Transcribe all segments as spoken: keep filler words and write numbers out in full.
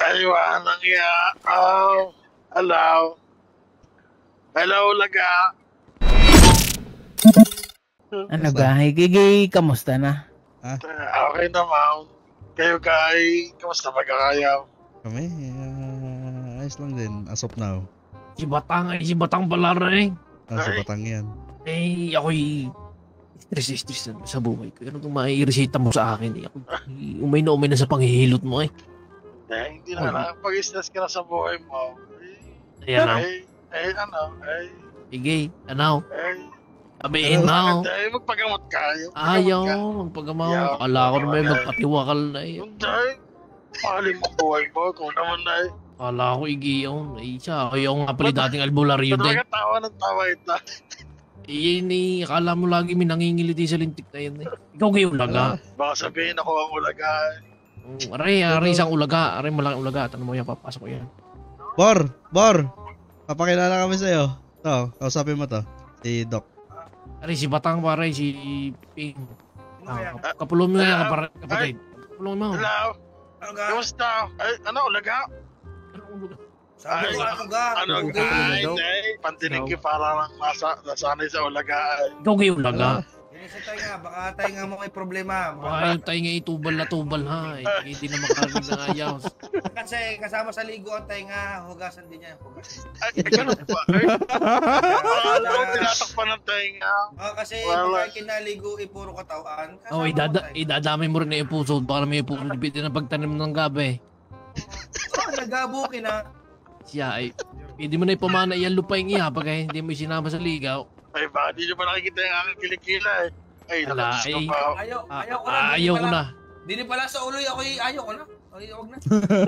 Aywan ya. Oh, hello. Hello, Laga. Ano ba? Higigay, kamusta na? Ha? Okay naman. Kayo kay, kamusta magkakayaw? Kami, uh, ayos lang din, as of now. Si Batang ay si Batang pala rin. Ah, si Batang yan. Eh, ako'y stress-stress sa buhay ko. Ano itong maiiresita mo sa akin? Eh, ako, umay na umay na sa panghihilot mo eh. Eh, hindi na lang. Pag-stress ka na sa buhay mo. Eh, Ayan na. eh, eh, ano, eh. Sige, ano? Eh, sabihin na. Eh, magpagamot ka. Ayaw, magpagamot. Akala ko naman magpatiwakal na eh. Hindi. Mahalin mo buhay mo. Kung naman na eh. Akala ko igiyaw. Eh, siya. Kaya nga pala dating albularyo din. Talaga tawa ng tawa ito. Eh, ni, akala mo lagi may nangingiliti sa lintik na yun eh. Ikaw kayo ulaga. Baka sabihin ako ang ulaga. Aray, aray isang ulaga. Aray malaking ulaga. Tanong mo yan, papasok ko yan. Bor! Bor! Papakilala kami sa'yo. Ito, kausapin mo to. Si Doc. Aray, si Batang pare, si Ping. Ah, kapulong mo yan, kapatid. Kapulong mo. Hello? Kamusta? Ay, ano, ulaga? Anong ulaga? Ay, ano, ay, hindi. Pandinig ko para lang nasa, nasanay sa ulaga. Ikaw kayo ulaga. Sa tayo nga, baka tayo nga mo may problema. Baka yung tayo nga itubal na tubal ha. Eh, hindi na makarinig ng ayaw. Kasi kasama sa liguan tayo nga, hugasan din niya. Hugasan. Ay, ganun ba? Ay, alam mo, tinatakpan ng tainga. Oh, kasi pagka kinaligo, ipuro katawan. Oh, idada idadami mo rin na yung puso. Baka may puso. Pwede na pagtanim ng gabi. So, nagabukin na. Siya ay, pwede mo na ipamana iyan lupay nga pag hindi mo isinama sa ligaw. Ay, baka di nyo pa nakikita yung aking kilikila eh. Ay, Ala, nakatis ko eh. pa. Ayaw, Ah, ayaw ko na. ah, ayaw ko na. Dini pala sa ulo, ako ayaw ko na. Ay, huwag na.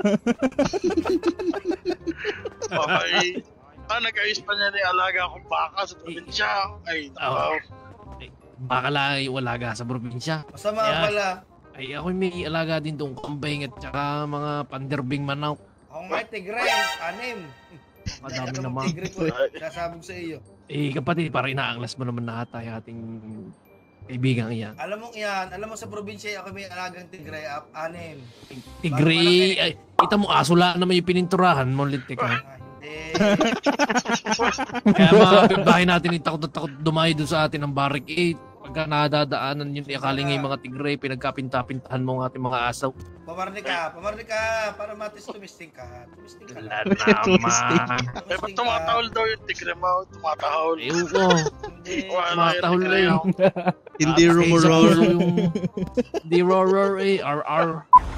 Okay. Ah, nag-ayos pa niya na yung alaga akong baka sa probinsya. Ay, nakaw. Baka lang yung alaga sa probinsya. Masama Kaya- pala. Ay, ako may alaga din doon kambing at saka mga panderbing manok. Ako nga, tigre, anim. Madami Ito, naman. tigre ko, sasabog sa iyo. Eh, kapatid, parang inaanglas mo naman na ata yung ating kaibigan iyan. Alam mo yan, alam mo sa probinsya, ako may alagang tigre, ap- anim. Tigre, ay, kita mo, aso lang naman yung pininturahan mo, lintik ha. Ah, hindi. Kaya mga kapitbahay natin, takot na takot dumayo doon sa atin ng barricade. Pagka nadadaanan yun, akaling yung mga tigre, pinagkapinta-pintahan mo ng ating mga asaw. Pamarni ka, pamarni ka, para matis tumisting ka. Tumisting ka Wala lang. naman. Eh, ba't tumatahol daw yung tigre mo? Tumatahol. Ewan ko. Hindi. Wala yung Tumatahol tigre na yun. yung- Hindi Sa rumoror. ulo yung... Hindi roar eh, R R.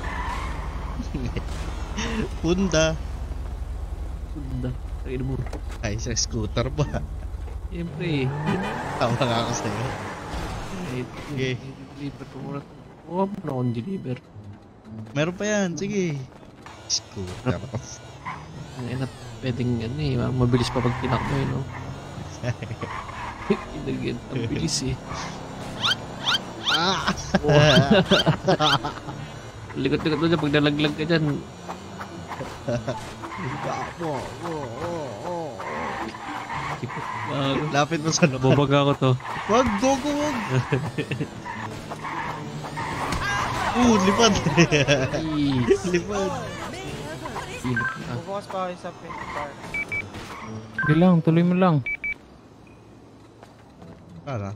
Punda. Sunda. Tagay mo. Ay, sa scooter pa. Siyempre. Tawa nga ako sa'yo. Okay. Deliver ko muna. Huwag mo na akong deliver. Meron pa yan, sige. Scooter. Ang ina, pwedeng ano eh, mabilis pa pag tinakbo eh, no? Inagyan, ang bilis eh. Ah! Likot-likot mo dyan, pag nalaglag ka dyan. Lapit mo sa loob. Bubaga ko to. Wag, gogo, wag! Uh, lipad! Yes. Lipad! Silip na. Bubukas pa kayo sa pink car. Sige lang, tuloy mo lang. Para.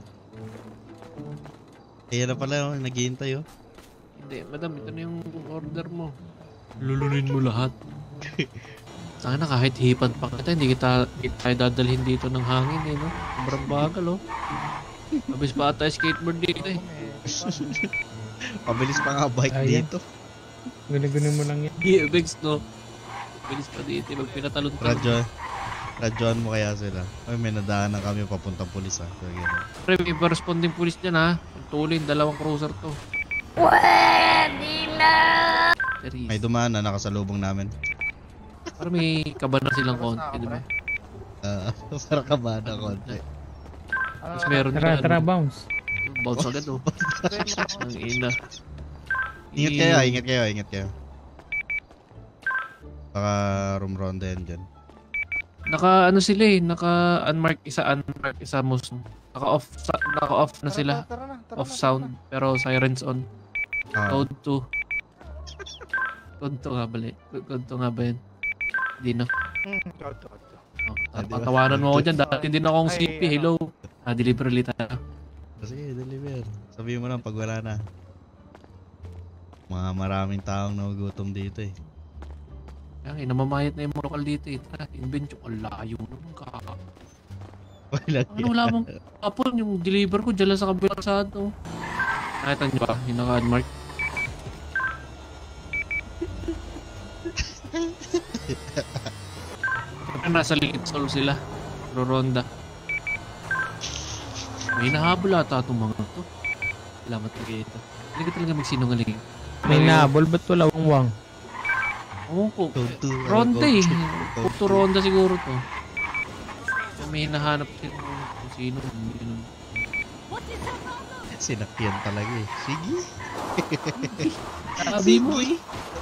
Kaya na pala yung naghihintay oh. Hindi, madam, ito na yung order mo. Lulunin mo lahat. Sana kahit hipan pa kita, hindi kita, hindi tayo dadalhin dito ng hangin eh, no? Sobrang bagal, oh. Mabis pa tayo skateboard dito eh. Pabilis pa nga bike Ayan. dito. Gunin-gunin mo lang yan. Yeah, Bex, no? Bilis pa dito, eh, pag pinatalon-talon. Radyo. Radyoan mo kaya sila. Ay, may nadaanan kami papuntang pulis ah. So, gano'n. Pre, may corresponding police dyan, ha? Tulin, dalawang cruiser to. Pwede na! May dumaan na nakasalubong namin. Parang may kaba na silang konti, di ba? Ah, para ka ba na konti? Tapos meron Tara, na, tara, ano, bounce. bounce agad, oh. Ang ina. Ingat kayo, ingat kayo, ingat kayo. Baka room ronda yan dyan. Naka, ano sila eh, naka unmark isa, unmark isa most. Naka off, naka off na sila. Tara na, tara Off na, sound, pero sirens on. Ah, Code two. Konto nga bali. Konto nga ba yun? Hindi no. Hmm, toto, toto. Oh, patawanan mo ako dyan. Dati din akong C P. Hello. Ah, deliver ulit tayo. Sige, deliver. Sabihin mo lang pag wala na. Mga maraming taong nagugutom dito eh. Kaya namamayat na yung mga lokal dito eh. Tara, invent yung layo naman ka. Wala Ano wala mong kapon yung deliver ko dyan lang sa kabilang saan to. Nakita nyo ba? Yung naka-unmark. Nasa likid sol sila. Roronda. May nahabol ata itong mga to. Salamat na kayo ito. Hindi ka talaga magsinungaling. May nabol, ba't wala wang-wang? Oo po. Ronda eh. Puto ronda siguro to. May hinahanap sila kung sino. Sinakyan talaga eh. Sige. Sabi mo eh.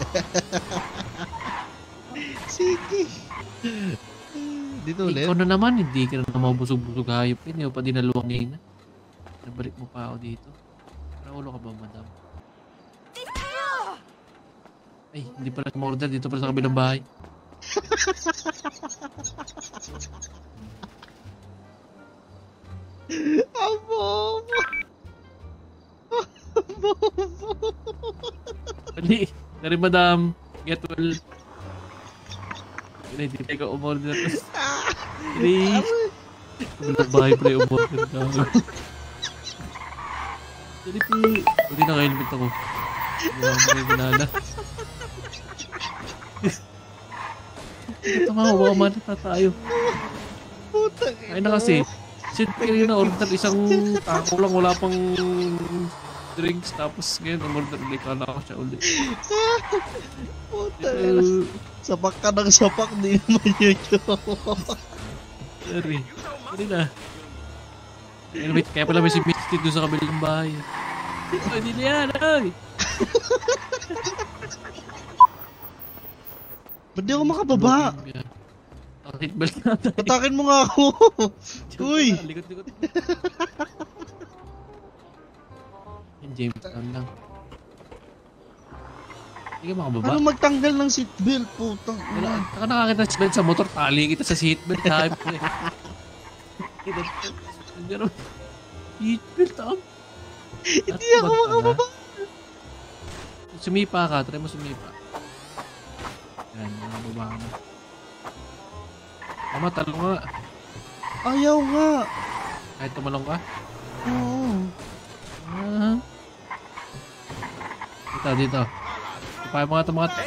Sige. Dito ulit. Ikaw na naman, hindi ka na mabusog-busog hayop. Hindi mo pa dinaluwang ngayon. Nabalik mo pa ako dito. Naulo ka ba, madam? Ay, hindi pala ma-order dito pala sa kabilang bahay. Abo! Abo! Dali, dari madam. Get well. Hindi, hindi ka umorder. Dali. Kabilang bahay pala yung umorder na. Dali po. Hindi naka-helmet ako. Hindi ako makikinala. Ito nga, baka manita tayo. Ay na kasi. Shit, kayo na order isang taco lang, wala pang drinks. Tapos ngayon, umorder ulit ka na ako siya ulit. Puta na. Sapak ka ng sapak, di naman yun yun. Sorry. Sorry na. Anyway, kaya pala may si Misty doon sa kabilang bahay. Ay, hindi na yan, ay! Ba't di ako makababa? Ang hitbelt natin. Patakin mo nga ako! Uy! Likot-likot. Yung James Town lang. Hindi ka makababa. Ano magtanggal ng seatbelt, putang ina. Saka nakakita ng seatbelt sa motor, tali kita sa seatbelt. Hype ko eh. Seatbelt ah. Hindi ako makababa. Sumipa ka, try mo sumipa. Yan, makababa ka na. Tama, talong nga. Ayaw nga. Kahit tumalong ka. Oo. Ah. Dito, dito. Ipaya mo nga ito mga...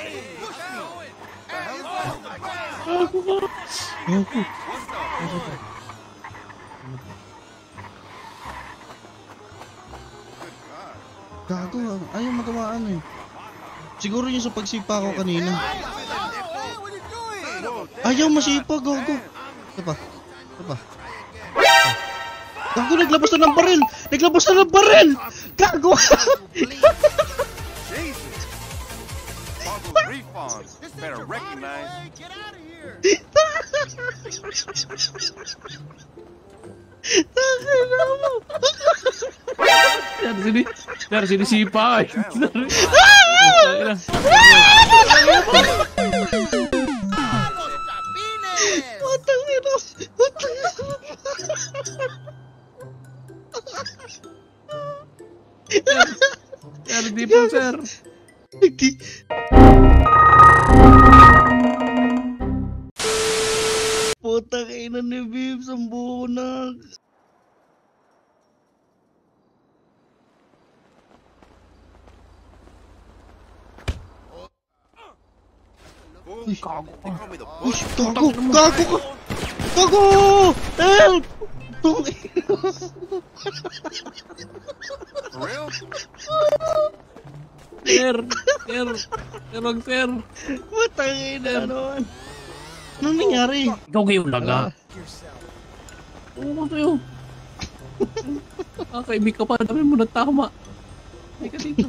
Ako ka. Ako. Ako ka. Gago, ayaw magamaan eh. Siguro yung sa pagsipa ko kanina. Ayaw masipa, gago. Ito pa. Ito pa. Gago, naglabas na ng baril! Naglabas na ng baril! Gago! Better recognize. Dari sini, dari sini sipa. Putang ina! Putang ina! Sir, di po, sir. Putang ina ni Bibs, ang bunag. Uy, gago ka. Uy, gago, gago ka. Gago! Help! Tung ina. For real? Sir, sir, sir, wag sir. Putang ina naman. Anong nangyari? Ikaw ngayon lang ah. Oo, sa'yo. Kakaibig ka pa, dami mo na tama. Hindi ka dito.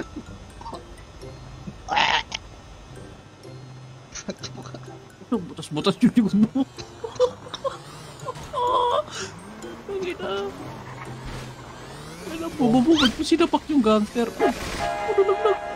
Butas-butas yung likod mo. Ang ina. Ano po, bubugad po sinapak yung gangster. Ano lang lang.